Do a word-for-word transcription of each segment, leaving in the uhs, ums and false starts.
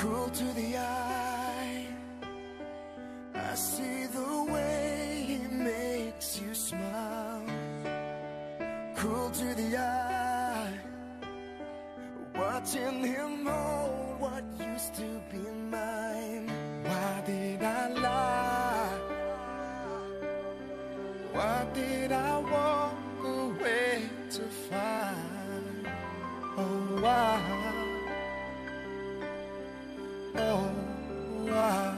cruel to the eye. I see the way he makes you smile. Cruel to the eye, watching him hold what used to be mine. Why did I lie? Why did I walk away to find? Oh, why? Oh, why?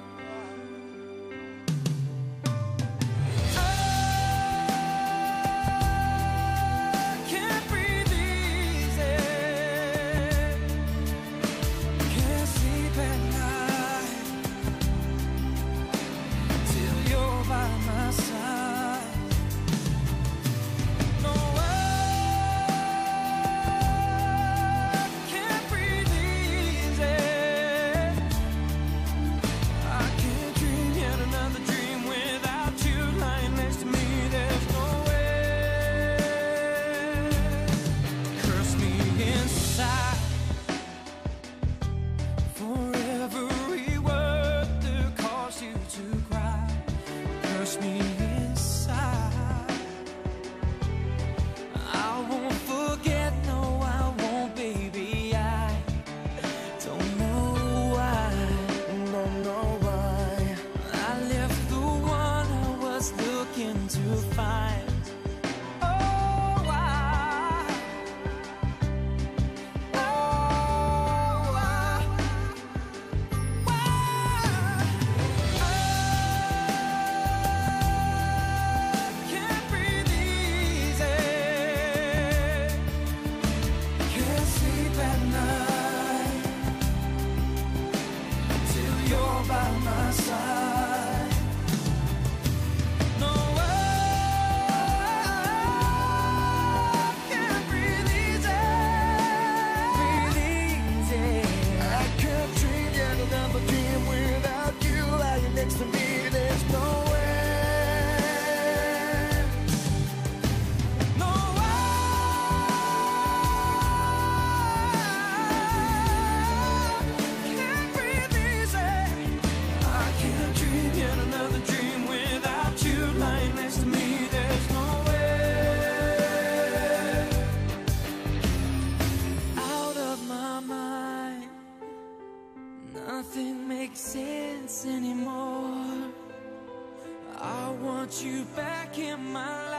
Nothing makes sense anymore. I want you back in my life.